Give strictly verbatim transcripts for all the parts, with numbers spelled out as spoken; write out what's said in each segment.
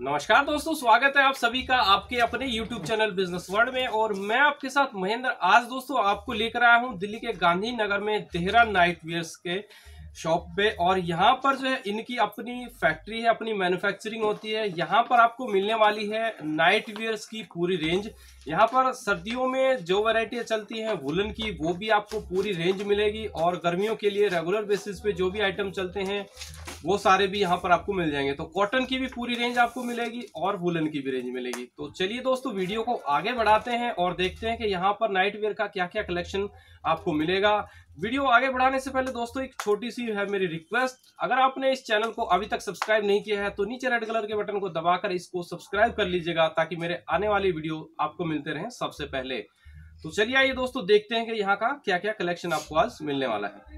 नमस्कार दोस्तों, स्वागत है आप सभी का आपके अपने YouTube चैनल बिजनेस वर्ल्ड में। और मैं आपके साथ महेंद्र आज दोस्तों आपको लेकर आया हूं दिल्ली के गांधी नगर में देहरा नाइट वेयर्स के शॉप पे। और यहाँ पर जो है इनकी अपनी फैक्ट्री है, अपनी मैन्युफैक्चरिंग होती है। यहाँ पर आपको मिलने वाली है नाइट वेयर्स की पूरी रेंज। यहाँ पर सर्दियों में जो वैरायटियाँ चलती हैं वुलन की, वो भी आपको पूरी रेंज मिलेगी। और गर्मियों के लिए रेगुलर बेसिस पे जो भी आइटम चलते हैं वो सारे भी यहाँ पर आपको मिल जाएंगे। तो कॉटन की भी पूरी रेंज आपको मिलेगी और वुलन की भी रेंज मिलेगी। तो चलिए दोस्तों वीडियो को आगे बढ़ाते हैं और देखते हैं कि यहाँ पर नाइट वेयर का क्या क्या कलेक्शन आपको मिलेगा। वीडियो आगे बढ़ाने से पहले दोस्तों एक छोटी सी है मेरी रिक्वेस्ट, अगर आपने इस चैनल को अभी तक सब्सक्राइब नहीं किया है तो नीचे रेड कलर के बटन को दबाकर इसको सब्सक्राइब कर लीजिएगा, ताकि मेरे आने वाली वीडियो आपको मिलते रहें सबसे पहले। तो चलिए आइए दोस्तों देखते हैं कि यहाँ का क्या क्या कलेक्शन आपको आज मिलने वाला है।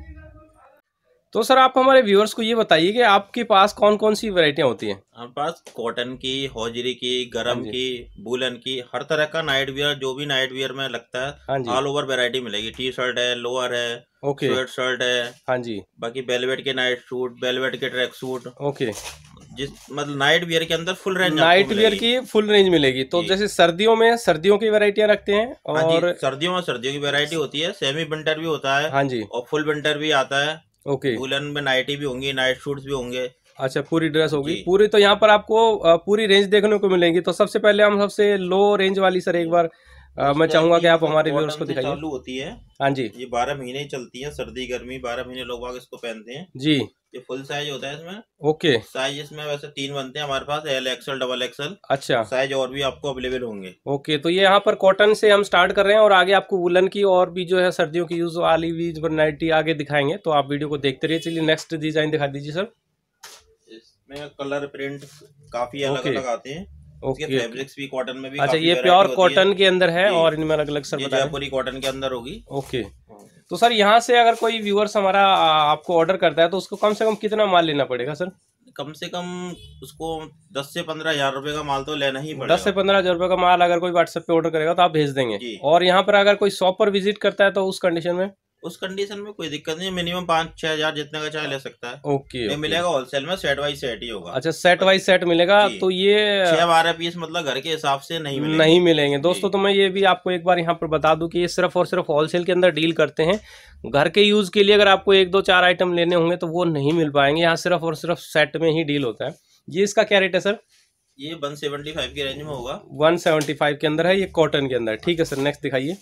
तो सर आप हमारे व्यूअर्स को ये बताइए कि आपके पास कौन कौन सी वैरायटियां होती हैं। हमारे पास कॉटन की, हौजरी की, गरम की, वुलन की, हर तरह का नाइट वियर, जो भी नाइट वियर में लगता है ऑल ओवर वैरायटी मिलेगी। टी शर्ट है, लोअर है, ओके, स्वेट शर्ट है, हाँ जी, बाकी वेलवेट के नाइट सूट, वेलवेट के ट्रैक सूट, ओके, जिस मतलब नाइट वियर के अंदर फुल रेंज नाइट वियर की फुल रेंज मिलेगी। तो जैसे सर्दियों में सर्दियों की वैरायटियां रखते हैं, और सर्दियों में सर्दियों की वैरायटी होती है। सेमी विंटर भी होता है, हाँ जी, और फुल विंटर भी आता है। ओके, वुलन में नाइटी भी होंगी, नाइट सूट्स भी होंगे। अच्छा, पूरी ड्रेस होगी पूरी। तो यहाँ पर आपको पूरी रेंज देखने को मिलेगी। तो सबसे पहले हम सबसे लो रेंज वाली सर एक बार आ, मैं चाहूंगा कि आप हमारे व्यूअर्स को दिखाइए। चालू होती है, हाँ जी, ये बारह महीने ही चलती है, सर्दी गर्मी बारह महीने लोग आगे इसको पहनते हैं जी। ये फुल साइज होता है इसमें। ओके, साइज इसमें वैसे तीन बनते हैं हमारे पास, एल एक्सएल डबल एक्सएल। अच्छा, साइज और भी आपको अवेलेबल होंगे। ओके। तो ये यहाँ पर कॉटन से हम स्टार्ट कर रहे हैं और आगे आपको वुलन की और भी जो है सर्दियों की यूज वाली भी नाइटी आगे दिखाएंगे। तो आप वीडियो को देखते रहिए। चलिए नेक्स्ट डिजाइन दिखा दीजिए सर। इसमें कलर प्रिंट काफी अलग अलग आते हैं। ओके, फैब्रिक्स भी कॉटन में भी, अच्छा, ये प्योर कॉटन के अंदर है और इनमें अलग अलग सर बता जयपुरी कॉटन के अंदर होगी। ओके, तो सर यहाँ से अगर कोई व्यूअर्स हमारा आपको ऑर्डर करता है तो उसको कम से कम कितना माल लेना पड़ेगा सर? कम से कम उसको दस से पंद्रह हजार रुपए का माल तो लेना ही पड़ेगा। दस से पंद्रह हजार रुपए का माल अगर कोई व्हाट्सएप पे ऑर्डर करेगा तो आप भेज देंगे। और यहाँ पर अगर कोई शॉप पर विजिट करता है तो उस कंडीशन में उस कंडीशन में कोई दिक्कत नहीं है, मिनिमम पाँच छह हजार जितने का चाहे ले सकता है। ओके, ये मिलेगा होलसेल में, सेट वाइज सेट ही होगा। अच्छा, सेट वाइज सेट मिलेगा। तो ये छह बारह पीस मतलब घर के हिसाब से नहीं मिलेंगे। नहीं मिलेंगे दोस्तों। तो मैं ये भी आपको एक बार यहाँ पर बता दूं कि ये सिर्फ और सिर्फ होलसेल के अंदर डील करते हैं। घर के यूज के लिए अगर आपको एक दो चार आइटम लेने होंगे तो वो नहीं मिल पाएंगे। यहाँ सिर्फ और सिर्फ सेट में ही डील होता है। ये इसका क्या रेट है सर? ये वन सेवेंटी फाइव की रेंज में होगा। वन सेवेंटी फाइव के अंदर है, ये कॉटन के अंदर। ठीक है सर, नेक्स्ट दिखाइए।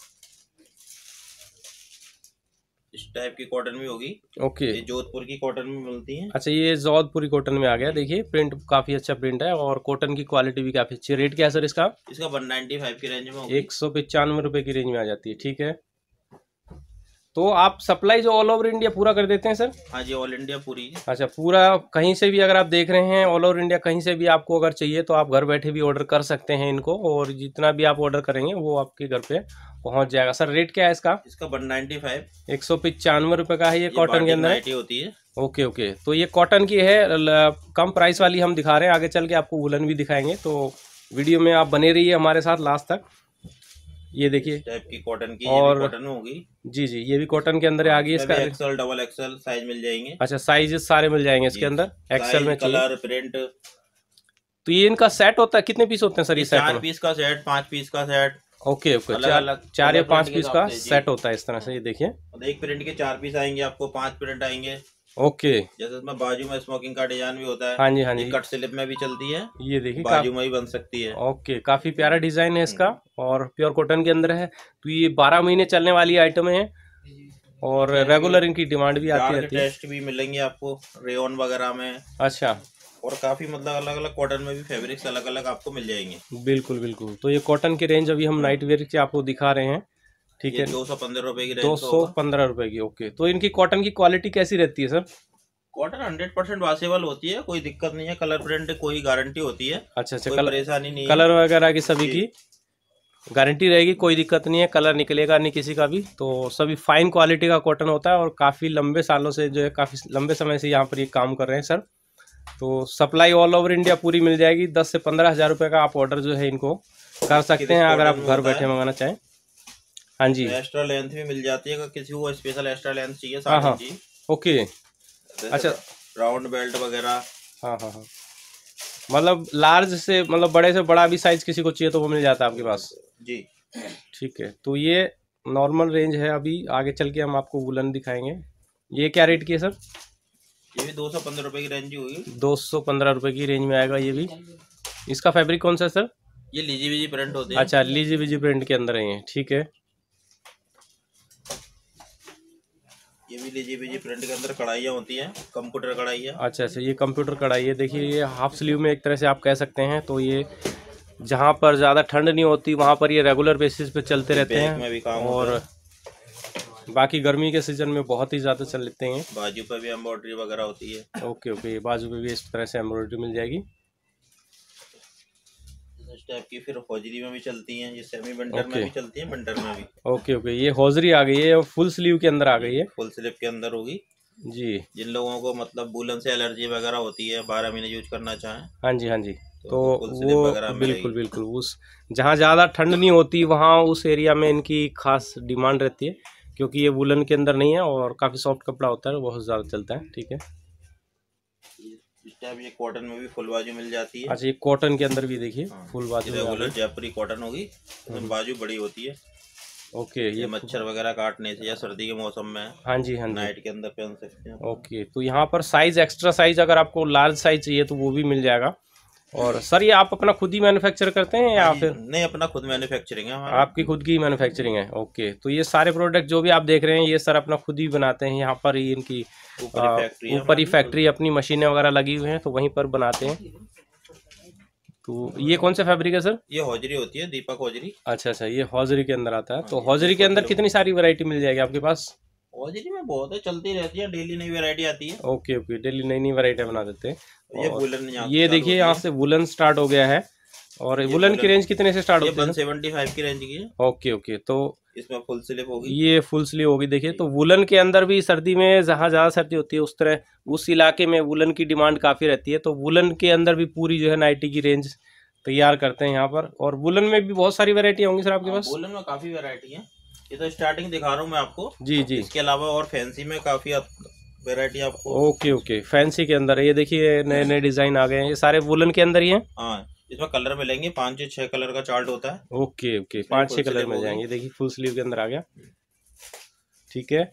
इस टाइप की कॉटन भी होगी। ओके, ये जोधपुर की कॉटन में मिलती है। अच्छा, ये जोधपुरी कॉटन में आ गया। देखिए प्रिंट काफी अच्छा प्रिंट है और कॉटन की क्वालिटी भी काफी अच्छी है। रेट क्या है सर इसका? इसका वन नाइन्टी फाइव की रेंज में होगी। एक सौ पचानवे रुपए की रेंज में आ जाती है। ठीक है, तो आप सप्लाई जो ऑल ओवर इंडिया पूरा कर देते हैं सर? हाँ जी, ऑल इंडिया पूरी। अच्छा, पूरा कहीं से भी अगर आप देख रहे हैं ऑल ओवर इंडिया कहीं से भी आपको अगर चाहिए तो आप घर बैठे भी ऑर्डर कर सकते हैं इनको, और जितना भी आप ऑर्डर करेंगे वो आपके घर पे पहुंच जाएगा। सर रेट क्या है इसका? इसका वन नाइन्टी फाइव, एक सौ पचानवे रुपए का है। ये कॉटन के अंदर होती है। ओके ओके, तो ये कॉटन की है, कम प्राइस वाली हम दिखा रहे हैं। आगे चल के आपको वुलन भी दिखाएंगे, तो वीडियो में आप बने रहिए हमारे साथ लास्ट तक। ये देखिए टाइप की कॉटन की, और ये भी कॉटन होगी। जी जी, ये भी कॉटन के अंदर आ गई। इसका एक्सेल डबल एक्सेल साइज मिल जाएंगे। अच्छा, साइजेस सारे मिल जाएंगे इसके अंदर। एक्सेल में कलर प्रिंट। तो ये इनका सेट होता है, कितने पीस होते हैं सर? ये सेट चार पीस का सेट, पांच पीस का सेट। ओके ओके, चार चार या पांच पीस का सेट होता है इस तरह से। ये देखिए, एक प्रिंट के चार पीस आएंगे आपको, पांच प्रिंट आएंगे। ओके, जैसे इसमें बाजू में स्मोकिंग का डिजाइन भी होता है। हाँ जी हाँ जी, कट स्लिप में भी चलती है। ये देखिए बाजू में भी बन सकती है। ओके, काफी प्यारा डिजाइन है इसका और प्योर कॉटन के अंदर है। तो ये बारह महीने चलने वाली आइटम है और रेगुलर इनकी डिमांड भी आती रहती है। टेस्ट भी मिलेंगे आपको रेयन वगैरह में। अच्छा, और काफी मतलब अलग अलग कॉटन में भी फैब्रिक्स अलग अलग आपको मिल जाएंगे। बिल्कुल बिल्कुल। तो ये कॉटन की रेंज अभी हम नाइट वेयर की आपको दिखा रहे हैं। ठीक है, दो सौ पंद्रह रुपए की रेंज, दो सौ पंद्रह रुपए की। ओके, तो इनकी कॉटन की क्वालिटी कैसी रहती है sir? Cotton hundred percent washable होती है, कोई दिक्कत नहीं है। कलर प्रिंट कोई गारंटी होती है। अच्छा अच्छा, कोई परेशानी नहीं है। कलर वगैरह की सभी की गारंटी रहेगी, कोई दिक्कत नहीं है। कलर निकलेगा नहीं किसी का भी। तो सभी फाइन क्वालिटी का कॉटन होता है और काफ़ी लंबे सालों से जो है, काफ़ी लंबे समय से यहाँ पर ये काम कर रहे हैं सर। तो सप्लाई ऑल ओवर इंडिया पूरी मिल जाएगी। दस से पंद्रह हज़ार रुपये का आप ऑर्डर जो है इनको कर सकते हैं अगर आप घर बैठे मंगाना चाहें। हाँ जी, एक्स्ट्रा लेंथ भी मिल जाती है अगर किसी को स्पेशल एक्स्ट्रा लेंथ चाहिए। हाँ हाँ, ओके, अच्छा, राउंड बेल्ट वगैरह। हाँ हाँ हाँ, मतलब लार्ज से मतलब बड़े से बड़ा भी साइज किसी को चाहिए तो वो मिल जाता है आपके पास जी। ठीक है, तो ये नॉर्मल रेंज है। अभी आगे चल के हम आपको वुलन दिखाएंगे। ये क्या रेट की है सर? ये भी दो सौ पंद्रह रुपए की रेंज होगी। दो सौ पंद्रह रुपए की रेंज में आएगा ये भी। इसका फैब्रिक कौन सा है सर? ये लीजी बीजी प्रिंट होते हैं। अच्छा, लीजी बीजी प्रिंट के अंदर है ये, ठीक है। ये भी लीजी बीजी प्रिंट के अंदर कढ़ाइयाँ होती हैं, कंप्यूटर कढ़ाइयाँ। अच्छा अच्छा, ये कंप्यूटर कढ़ाई है। देखिए ये हाफ स्लीव में एक तरह से आप कह सकते हैं। तो ये जहाँ पर ज़्यादा ठंड नहीं होती वहाँ पर ये रेगुलर बेसिस पे चलते रहते हैं में भी काम और बाकी गर्मी के सीजन में बहुत ही ज़्यादा चल लेते हैं। बाजू पे भी एम्ब्रॉयडरी वगैरह होती है। ओके ओके, बाजू पे भी इस तरह से एम्ब्रॉयडरी मिल जाएगी इस टाइप की। फिर हौजरी में भी चलती हैं, ये सेमी बंडर में भी चलती हैं, बंडर में भी। ओके ओके, ये हौजरी आ गई है, फुल स्लीव के अंदर आ गई है। फुल स्लीव के अंदर होगी जी। जिन लोगों को मतलब वूलन से एलर्जी वगैरह होती है, बारह महीने यूज करना चाहें। हाँ जी हाँ जी, तो, तो वो बिल्कुल बिल्कुल उस जहाँ ज़्यादा ठंड नहीं होती वहाँ उस एरिया में इनकी खास डिमांड रहती है, क्योंकि ये वुलन के अंदर नहीं है और काफ़ी सॉफ्ट कपड़ा होता है, बहुत ज़्यादा चलता है। ठीक है, इस टाइप ये कॉटन में भी फुल बाजू मिल जाती है। अच्छा, ये कॉटन के अंदर भी देखिए हाँ, फुल बाजू रेगुलर जयपुरी कॉटन होगी, इसमें बाजू बड़ी होती है। ओके, ये मच्छर वगैरह काटने से या सर्दी के मौसम में हाँ जी हाँ जी नाइट के अंदर पहन सकते हैं। ओके, तो यहाँ पर साइज एक्स्ट्रा साइज अगर आपको लार्ज साइज चाहिए तो वो भी मिल जाएगा। और सर ये आप अपना खुद ही मैन्युफैक्चर करते हैं या फिर? नहीं, अपना खुद मैन्युफैक्चरिंग है हमारा। आपकी खुद की मैन्युफैक्चरिंग है। ओके, तो ये सारे प्रोडक्ट जो भी आप देख रहे हैं ये सर अपना खुद ही बनाते हैं। यहाँ पर ही इनकी ऊपर ही फैक्ट्री, अपनी मशीनें वगैरह लगी हुई हैं तो वहीं पर बनाते हैं। तो ये कौन सा फैब्रिक है सर? ये हौजरी होती है, दीपक हौजरी। अच्छा अच्छा, ये हौजरी के अंदर आता है। तो हौजरी के अंदर कितनी सारी वैरायटी मिल जाएगी आपके पास? हौजरी में बहुत है, चलती रहती है, डेली नई वैरायटी आती है। ओके ओके, डेली नई नई वैरायटी बना देते हैं। ये वुलन, ये देखिए यहाँ से वुलन स्टार्ट हो गया है। और वुलन की रेंज कितने से स्टार्ट होती है? वन सेवेंटी फाइव की रेंज की है। ओके ओके, तो इसमें फुल स्लीव होगी। ये फुल स्लीव होगी। देखिए, तो वुलन के अंदर भी सर्दी में जहाँ ज़्यादा सर्दी होती है उस तरह उस इलाके में वुलन की डिमांड काफ़ी रहती है। तो वुलन के अंदर भी पूरी जो है नाइटी की रेंज तैयार करते हैं यहाँ पर। और वुलन में भी बहुत सारी वैरायटी होंगी सर आपके पास? वुलन में काफ़ी वैरायटी है, ये तो स्टार्टिंग दिखा रहा हूँ मैं आपको। जी जी, इसके अलावा और फैंसी में काफ़ी वैरायटी आपको। ओके ओके, फैंसी के अंदर ये देखिए नए नए डिज़ाइन आ गए हैं। ये सारे वुलन के अंदर ही हैं? हाँ, इसमें कलर मिलेंगे, पाँच से छह कलर का चार्ट होता है। ओके ओके, पाँच छह कलर मिल जाएंगे। देखिए फुल स्लीव के अंदर आ गया। ठीक है,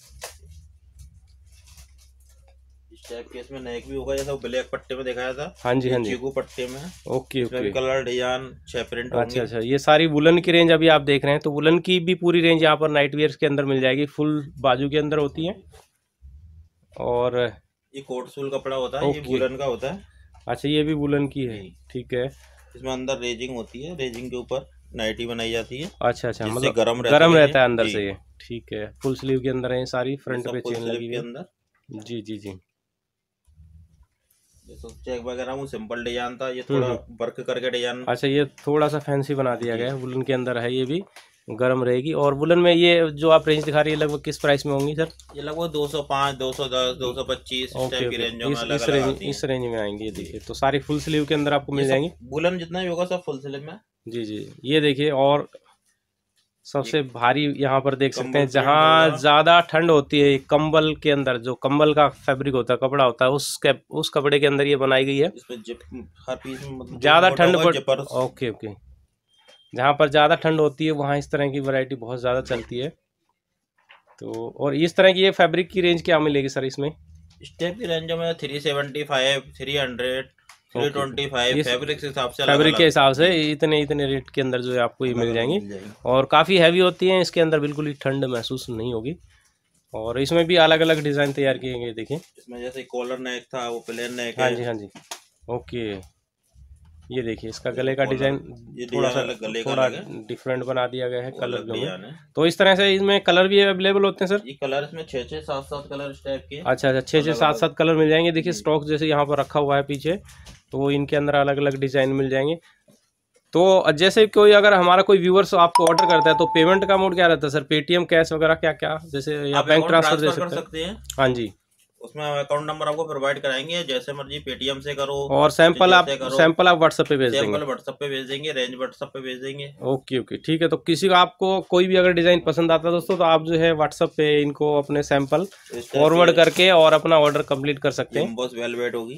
इस टाइप के इसमें नेक भी होगा, जैसा ब्लैक पट्टे में दिखाया था। हाँ जी हाँ जी, चीकू पट्टे में। ओके ओके, कलर डिजाइन छह प्रिंट। अच्छा अच्छा, ये सारी वुलन की रेंज अभी आप देख रहे हैं। तो वुलन की भी पूरी रेंज यहाँ पर नाइट वेयर्स के अंदर मिल जाएगी, फुल बाजू के अंदर होती है। और ये कोट सूल कपड़ा होता है, ये वुलन का होता है। अच्छा, ये भी वुलन की है, ठीक है। इसमें अंदर रेजिंग होती है, रेजिंग के ऊपर नाइटी बनाई जाती है। अच्छा अच्छा, मतलब गरम रहता, गरम रहता है अंदर से ये, ठीक है। फुल स्लीव के अंदर है सारी, फ्रंट पे चेन लगी है अंदर। जी जी जी, चेक वगैरह वो सिंपल डिजाइन था, ये थोड़ा वर्क करके डिजाइन। अच्छा, ये थोड़ा सा फैंसी बना दिया गया है, वुलन के अंदर है, ये भी गर्म रहेगी। और वुलन में ये जो आप रेंज दिखा रही है लगभग किस प्राइस में होंगी सर? ये लगभग दो सौ पाँच, दो सौ दस, दो सौ पच्चीस ओके ओके, रेंज इस, इस रेंज इस रेंज में आएंगी। ये देखिए, तो सारी फुल स्लीव के अंदर आपको मिल जाएंगी। वुलन जितना भी होगा सब फुल स्लीव में। जी जी, ये देखिए, और सबसे भारी यहाँ पर देख सकते हैं, जहाँ ज्यादा ठंड होती है कंबल के अंदर, जो कंबल का फैब्रिक होता है, कपड़ा होता है, उस उस कपड़े के अंदर ये बनाई गई है। हर पीस में ज्यादा ठंड पर ओके ओके, जहाँ पर ज्यादा ठंड होती है वहाँ इस तरह की वैरायटी बहुत ज्यादा चलती है। तो और इस तरह की ये फैब्रिक की रेंज क्या मिलेगी सर इसमें? स्टेप की रेंज में three seventy five, three hundred, three twenty five, fabric के हिसाब से, फैब्रिक के हिसाब से इतने इतने रेट के अंदर जो है आपको ये मिल जाएंगी। और काफ़ी हैवी होती हैं, इसके अंदर बिल्कुल ही ठंड महसूस नहीं होगी। और इसमें भी अलग अलग डिज़ाइन तैयार किए गए, देखिए इसमें जैसे कॉलर नेक था वो प्लेन नेक है। हाँ जी हाँ जी, ओके, ये देखिए इसका गले का डिजाइन थोड़ा सा थोड़ा डिफरेंट बना दिया गया है कलर में। तो इस तरह से इसमें कलर भी अवेलेबल होते हैं सर? ये कलर इसमें छः छः सात सात कलर इस टाइप के। अच्छा अच्छा, छः छः सात सात कलर मिल जाएंगे। देखिए स्टॉक जैसे यहाँ पर रखा हुआ है पीछे, तो इनके अंदर अलग अलग डिजाइन मिल जाएंगे। तो जैसे कोई अगर हमारा कोई व्यूअर्स आपको ऑर्डर करता है तो पेमेंट का मोड क्या रहता है सर? पेटीएम, कैश वगैरह क्या क्या, जैसे या बैंक ट्रांसफर दे सकते हैं? हाँ जी, उसमें अकाउंट नंबर आपको प्रोवाइड कराएंगे, जैसे मर्जी पेटीएम से करो। और सैंपल आप सैंपल आप व्हाट्सएप पे भेज देंगे? सैंपल व्हाट्सएप पे भेज देंगे, रेंज व्हाट्सएप पे भेज देंगे। ओके ओके, ठीक है। तो किसी को आपको कोई भी अगर डिजाइन पसंद आता है दोस्तों, तो आप जो है व्हाट्सएप पे इनको अपने सैंपल फॉरवर्ड करके और अपना ऑर्डर कंप्लीट कर सकते हैं। बस वेलवेट होगी,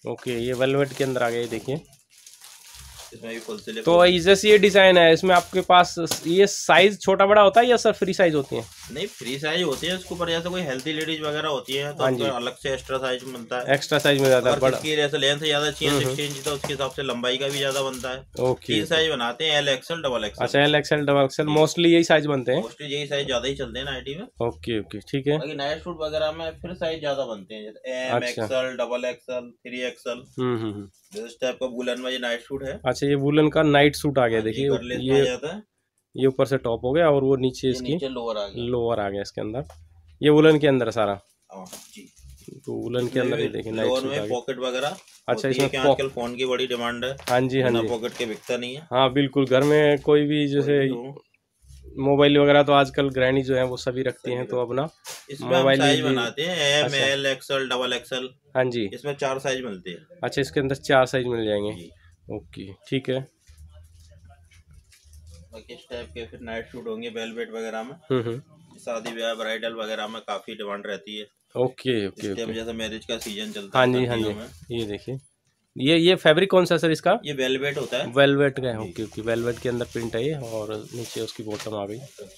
ओके, ये वेलवेट के अंदर आ गया, देखिए। इसमें भी फुल स्लीव। तो जैसे ये डिजाइन है, इसमें आपके पास ये साइज छोटा बड़ा होता है या सर फ्री साइज होती है? नहीं, फ्री साइज होती है। इसके ऊपर जैसे कोई हेल्थी लेडीज वगैरह होती है तो उनको अलग से एक्स्ट्रा साइज मिलता है। एक्स्ट्रा साइज मिल जाता है। बड़ा जैसे लेंथ ज्यादा चाहिए सिक्सटी इंच तो उसके हिसाब से लंबाई का भी ज्यादा बनता है। ओके, तीन साइज बनाते हैं, एल एक्सएल डबल एक्सएल। अच्छा, L XL double XL mostly यही साइज बनते हैं। मोस्टली यही साइज ज्यादा ही चलते हैं नाइटी में। ओके ओके, ठीक है। बाकी नाइट सूट वगैरह में फिर साइज ज्यादा बनते हैं, जैसे M XL double XL three XL. हम्म हम्म, इस टाइप का वुलन में ये नाइट सूट है। अच्छा, ये वुलन का नाइट सूट आ गया, देखिए। ये जाता है, ये ऊपर से टॉप हो गया और वो नीचे इसकी नीचे लोअर आ गया। लोअर आ गया इसके अंदर। ये वुलन के अंदर सारा जी। तो वुलन के अंदर ही देखिए नाइट सूट आ गया। पॉकेट वगैरह, अच्छा, इसमें आजकल फोन की बड़ी डिमांड है। हाँ जी हाँ जी, पॉकेट के बिकता नहीं है। हाँ बिल्कुल, घर में कोई भी जैसे मोबाइल वगैरह तो आजकल ग्रैनी जो है वो सभी रखती हैं, तो अपना मोबाइल साइज बनाते हैं, M L XL double XL. हाँ जी, इसमें चार साइज मिलते हैं। अच्छा, इसके अंदर चार साइज मिल जाएंगे। ओके, ठीक है। बाकी इस टाइप के फिर नाइट सूट होंगे वेलवेट वगैरह में। हम्म, शादी ब्याह ब्राइडल वगैरह में काफी डिमांड रहती है। ओके ओके ओके, जैसे मैरिज का सीजन चलता है। हाँ जी हाँ जी, ये देखिए, ये ये फैब्रिक कौन सा सर इसका? ये वेलवेट होता है। वेलवेट का है, ओके ओके। वेलवेट के अंदर प्रिंट है ये और नीचे उसकी बॉटम आ गई।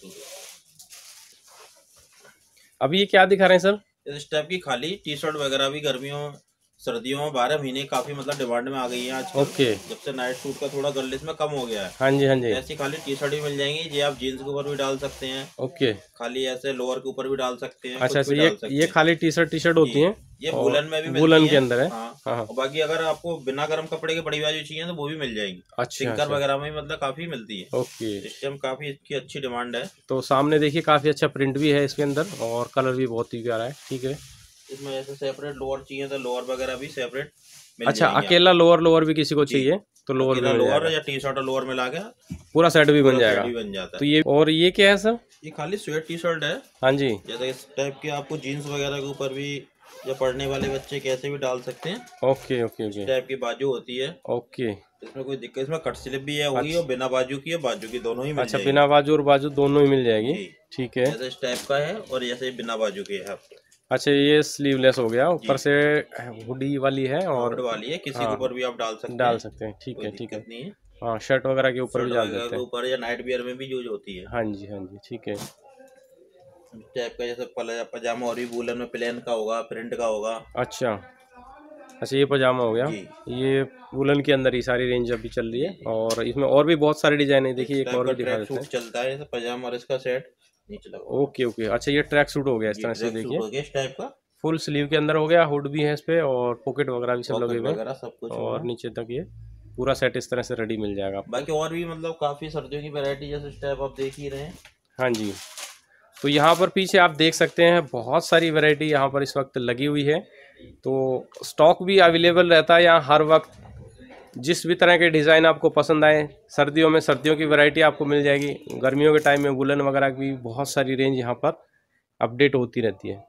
अब ये क्या दिखा रहे हैं सर? इस टाइप की खाली टी शर्ट वगैरह भी गर्मियों सर्दियों में बारह महीने काफी मतलब डिमांड में आ गई है आज। ओके, जब से नाइट सूट का थोड़ा गर्लिश में कम हो गया है। हाँ जी हाँ जी, ऐसी खाली टी शर्ट भी मिल जाएंगी, ये आप जीन्स के ऊपर भी डाल सकते हैं। ओके, खाली ऐसे लोअर के ऊपर भी डाल सकते हैं। अच्छा, अच्छा, ये ये खाली टी शर्ट टी शर्ट होती हैं, ये वुलन में भी वुलन के अंदर है। हाँ, हाँ। बाकी अगर आपको बिना गर्म कपड़े के बड़ी बाजू चाहिए तो वो भी मिल जाएगी। अच्छा, सिंकर वगैरह में मतलब काफी मिलती है। ओके, इस टाइम काफी इसकी अच्छी डिमांड है। तो सामने देखिए काफी अच्छा प्रिंट भी है इसके अंदर और कलर भी बहुत ही प्यारा है, ठीक है। इसमें ऐसे सेपरेट लोअर चाहिए तो लोअर वगैरह भी सेपरेट। अच्छा, अकेला लोअर लोअर भी किसी को चाहिए तो लोअर भी लोअर या टी शर्ट और लोअर मिला के पूरा सेट भी बन जाएगा। बन जाता है। तो ये और ये क्या है सर? ये खाली स्वेट टी शर्ट है। हाँ जी, जैसे इस टाइप के आपको जीन्स वगैरह के ऊपर भी या पढ़ने वाले बच्चे कैसे भी डाल सकते हैं। ओके ओके ओके, इस टाइप की बाजू होती है। ओके, इसमें कोई दिक्कत, इसमें कट स्लिप भी है होगी और बिना बाजू की है, बाजू की दोनों ही मिल अच्छा, जाएगी। बिना बाजू और बाजू दोनों ही मिल जाएगी, ठीक है। जैसे इस टाइप का है और जैसे बिना बाजू की है। अच्छा, ये स्लीवलेस हो गया, ऊपर से हुडी वाली है और वाली है, किसी के ऊपर भी आप डाल सकते हैं। डाल सकते हैं, ठीक है ठीक है। हाँ, शर्ट वगैरह के ऊपर भी डाल सकते हैं, ऊपर या नाइट वियर में भी यूज होती है। हाँ जी हाँ जी, ठीक है। टाइप का जैसे पजामा और भी वुलन में प्लेन का होगा, प्रिंट का होगा। अच्छा अच्छा, ये पजामा हो गया। ये वुलन के अंदर ही सारी रेंज अभी चल रही है और इसमें और भी बहुत सारे डिजाइन है। देखिए एक और भी दिखा देते हैं, चलता है जैसे पजामा और इसका सेट नीचे लगा। ओके ओके, अच्छा, ये ट्रैक सूट हो गया इस तरह से, देखिए इस टाइप का फुल स्लीव के अंदर हो गया, हुड भी है इस पे और पॉकेट वगैरह भी सब लगे हुए हैं सब कुछ और नीचे तक ये पूरा सेट इस तरह से रेडी मिल जाएगा। बाकी और भी मतलब काफी सर्दियों की वैरायटी जैसे इस टाइप आप देख ही रहे हैं। हाँ जी, तो यहाँ पर पीछे आप देख सकते हैं बहुत सारी वैरायटी यहाँ पर इस वक्त लगी हुई है। तो स्टॉक भी अवेलेबल रहता है यहाँ हर वक्त, जिस भी तरह के डिज़ाइन आपको पसंद आए। सर्दियों में सर्दियों की वैरायटी आपको मिल जाएगी, गर्मियों के टाइम में वुलन वगैरह की बहुत सारी रेंज यहाँ पर अपडेट होती रहती है।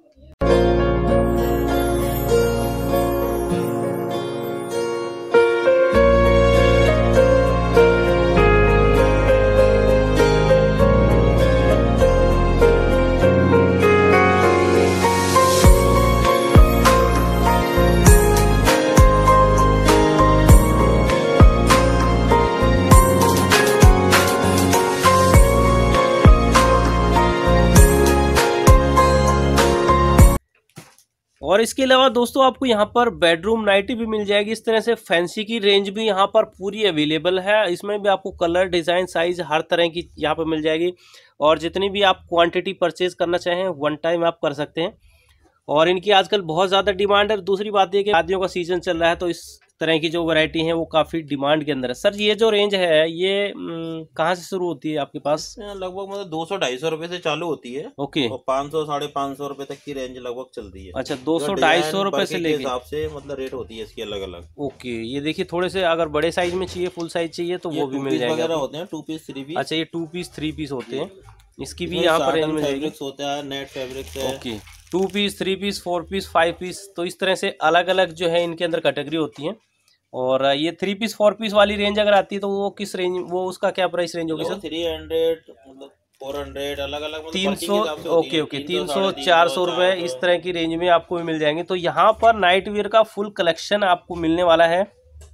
और इसके अलावा दोस्तों आपको यहाँ पर बेडरूम नाइटी भी मिल जाएगी। इस तरह से फैंसी की रेंज भी यहाँ पर पूरी अवेलेबल है। इसमें भी आपको कलर, डिज़ाइन, साइज हर तरह की यहाँ पर मिल जाएगी और जितनी भी आप क्वांटिटी परचेज करना चाहें वन टाइम आप कर सकते हैं और इनकी आजकल बहुत ज़्यादा डिमांड है। दूसरी बात यह कि शादियों का सीजन चल रहा है तो इस तरह की जो वैरायटी है वो काफ़ी डिमांड के अंदर है। सर ये जो रेंज है ये कहाँ से शुरू होती है आपके पास? लगभग मतलब दो सौ ढाई सौ रुपए से चालू होती है। ओके, और पाँच सौ साढ़े पाँच सौ रुपए तक की रेंज लगभग चलती है। अच्छा, दो सौ ढाई सौ रुपए से लेके हिसाब से मतलब रेट होती है इसकी अलग अलग। ओके, ये देखिए थोड़े से अगर बड़े साइज में चाहिए, फुल साइज चाहिए तो वो भी मिल जाएगा। होते हैं टू पीस थ्री पीस। अच्छा, ये टू पीस थ्री पीस होते हैं, इसकी भी यहाँ पर रेंज मिल जाएगी। होता है नेट फैब्रिक है। Okay, two piece, three piece, four piece, five piece, तो इस तरह से अलग अलग जो है इनके अंदर कैटेगरी होती है। और ये थ्री पीस फोर पीस वाली रेंज अगर आती है तो वो किस रेंज, वो उसका क्या प्राइस रेंज होगी सर? थ्री हंड्रेड मतलब फोर हंड्रेड अलग अलग तीन सौ ओके ओके तीन सौ चार सौ रुपए इस तरह की रेंज में आपको मिल जाएंगे। तो यहाँ पर नाइट वेयर का फुल कलेक्शन आपको मिलने वाला है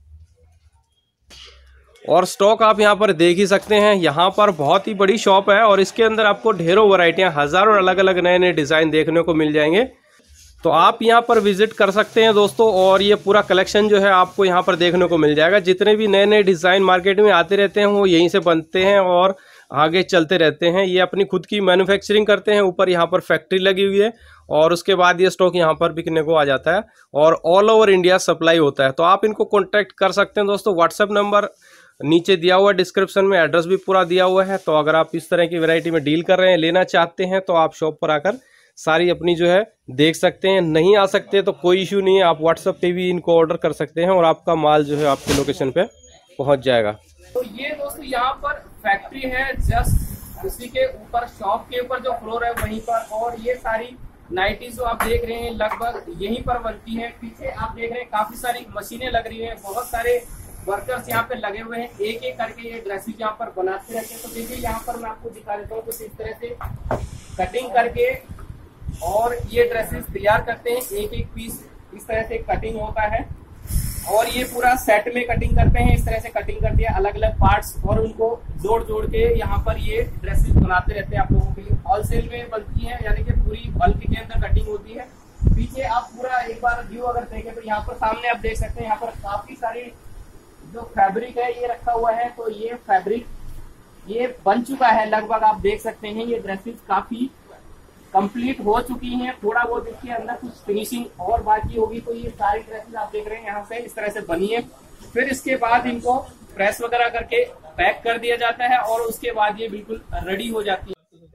और स्टॉक आप यहाँ पर देख ही सकते हैं। यहाँ पर बहुत ही बड़ी शॉप है और इसके अंदर आपको ढेरों वैरायटियाँ, हजारों अलग अलग नए नए डिज़ाइन देखने को मिल जाएंगे। तो आप यहाँ पर विजिट कर सकते हैं दोस्तों और ये पूरा कलेक्शन जो है आपको यहाँ पर देखने को मिल जाएगा। जितने भी नए नए डिज़ाइन मार्केट में आते रहते हैं वो यहीं से बनते हैं और आगे चलते रहते हैं। ये अपनी खुद की मैन्युफैक्चरिंग करते हैं, ऊपर यहाँ पर फैक्ट्री लगी हुई है और उसके बाद ये स्टॉक यहाँ पर बिकने को आ जाता है और ऑल ओवर इंडिया सप्लाई होता है। तो आप इनको कॉन्टैक्ट कर सकते हैं दोस्तों। व्हाट्सएप नंबर नीचे दिया हुआ है, डिस्क्रिप्शन में एड्रेस भी पूरा दिया हुआ है। तो अगर आप इस तरह की वैरायटी में डील कर रहे हैं, लेना चाहते हैं, तो आप शॉप पर आकर सारी अपनी जो है देख सकते हैं। नहीं आ सकते तो कोई इशू नहीं है, आप व्हाट्सएप पे भी इनको ऑर्डर कर सकते हैं और आपका माल जो है आपके लोकेशन पे पहुंच जाएगा। तो ये दोस्तों यहाँ पर फैक्ट्री है, जस्ट उसी के ऊपर शॉप के ऊपर जो फ्लोर है वहीं पर, और ये सारी नाइटी जो आप देख रहे हैं लगभग यहीं पर बनती है। पीछे आप देख रहे हैं काफी सारी मशीनें लग रही है, बहुत सारे वर्कर्स यहाँ पे लगे हुए हैं, एक एक करके ये ड्रेसेस यहाँ पर बनाते रहते हैं। तो देखिए यहाँ पर मैं आपको दिखा देता हूँ कुछ इस तरह से कटिंग करके और ये ड्रेसेस तैयार करते हैं। एक एक पीस इस तरह से कटिंग होता है और ये पूरा सेट में कटिंग करते हैं। इस तरह से कटिंग करते हैं अलग अलग पार्ट्स और उनको जोड़ जोड़ के यहाँ पर ये ड्रेसेस बनाते रहते हैं आप लोगों के लिए। होलसेल में बनती है, यानी कि पूरी बल्क के अंदर कटिंग होती है। पीछे आप पूरा एक बार व्यू अगर देखें तो यहाँ पर सामने आप देख सकते हैं, यहाँ पर काफी सारी जो फैब्रिक है ये रखा हुआ है। तो ये फैब्रिक ये बन चुका है लगभग, आप देख सकते हैं ये ड्रेसेस काफी कंप्लीट हो चुकी हैं। थोड़ा बहुत देखिए अंदर कुछ फिनिशिंग और बाकी होगी। तो ये सारी ड्रेसेस आप देख रहे हैं यहाँ से इस तरह से बनी है। फिर इसके बाद इनको प्रेस वगैरह करके पैक कर दिया जाता है और उसके बाद ये बिल्कुल रेडी हो जाती है।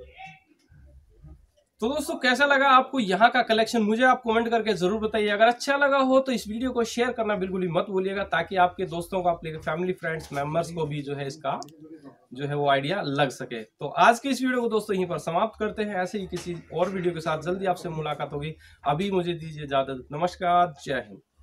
तो दोस्तों कैसा लगा आपको यहाँ का कलेक्शन, मुझे आप कमेंट करके जरूर बताइए। अगर अच्छा लगा हो तो इस वीडियो को शेयर करना बिल्कुल ही मत भूलिएगा, ताकि आपके दोस्तों को, आपके फैमिली फ्रेंड्स मेंबर्स को भी जो है इसका जो है वो आइडिया लग सके। तो आज के इस वीडियो को दोस्तों यहीं पर समाप्त करते हैं। ऐसे ही किसी और वीडियो के साथ जल्दी आपसे मुलाकात होगी। अभी मुझे दीजिए इजाजत। नमस्कार, जय हिंद।